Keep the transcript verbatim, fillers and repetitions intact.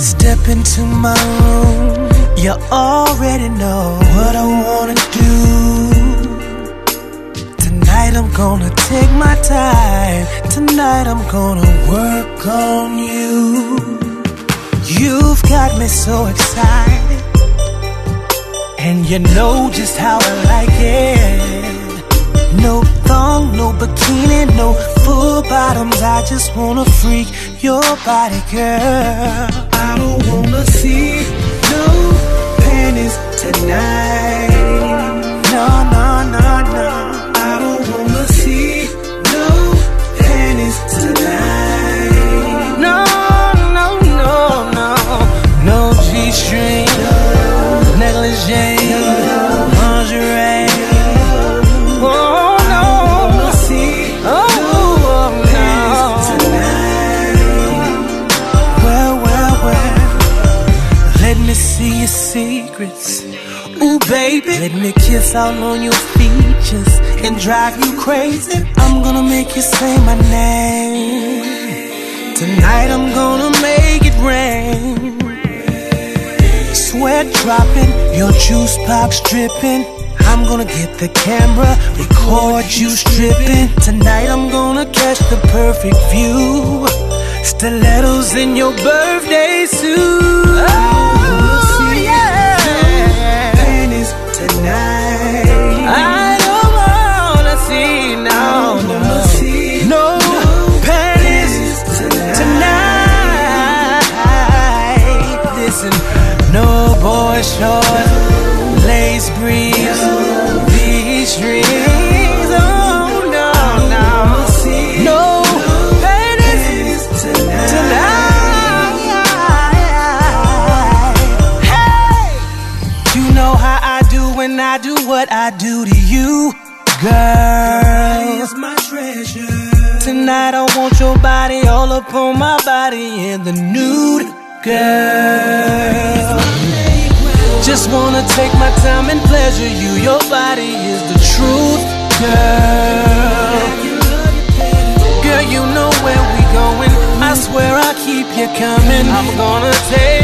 Step into my room, you already know what I wanna do. Tonight I'm gonna take my time. Tonight I'm gonna work on you. You've got me so excited, and you know just how I like it. No thong, no bikini, no full bottoms. I just wanna freak your body, girl. I don't wanna see no panties tonight. No, no, no, no. I don't wanna see no panties tonight. No, no, no, no. No G-string, no negligee, no lingerie. Oh no, see, oh, oh no tonight. Well, well, well, let me see your secrets. Ooh, baby, let me kiss all on your features and drive you crazy. I'm gonna make you say my name. Tonight I'm gonna make it rain. Sweat dropping, your juice box dripping. I'm gonna get the camera, record you stripping. Tonight I'm gonna catch the perfect view. Stilettos in your birthday suit. Oh, yeah. Panties tonight. I don't wanna see, no, no, no panties tonight. Listen, no boy short, lace breeze, beach dreams. Oh no, no, no panties tonight. Hey, you know how I do when I do what I do to you, girl. Is my treasure. Tonight I want your body all up on my body in the nude, girl. Just wanna take my time and pleasure you. Your body is the truth, girl. Girl, you know where we going. I swear I'll keep you coming. I'm gonna take